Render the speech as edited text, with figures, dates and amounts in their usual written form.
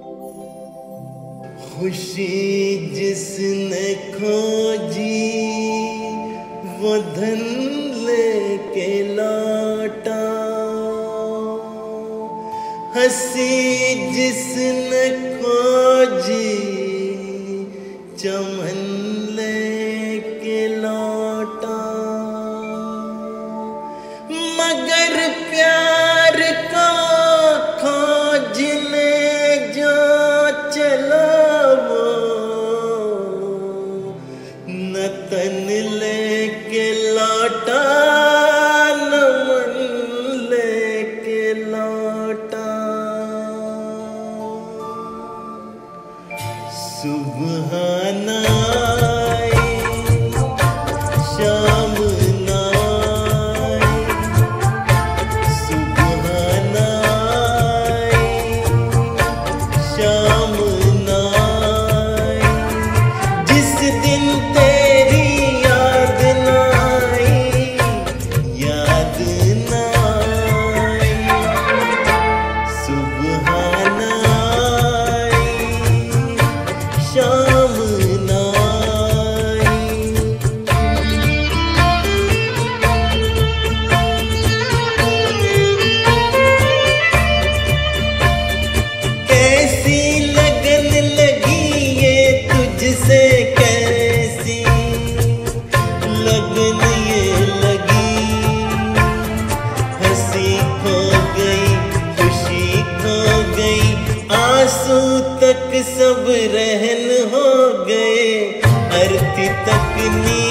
खुशी जिसने खोजी वो धन लेके लौटा, हंसी जिसने खोजी चमन लेके लौटा। मगर प्यार को खोजने जो चला वो न तन लेके लौटा न मन लेके लौटा। सुबह ना आई शाम ना आई, सुबह ना आई शाम ना आई, जिस दिन तेरी याद ना आई, याद ना आई। सुबह ना आई शाम ना आई। कैसी लगन लगी ये तुझसे, कैसी लगन ये लगी। हंसी खो गई खुशी खो गई, आंसू तक सब रहन हो गए, आरती तक नी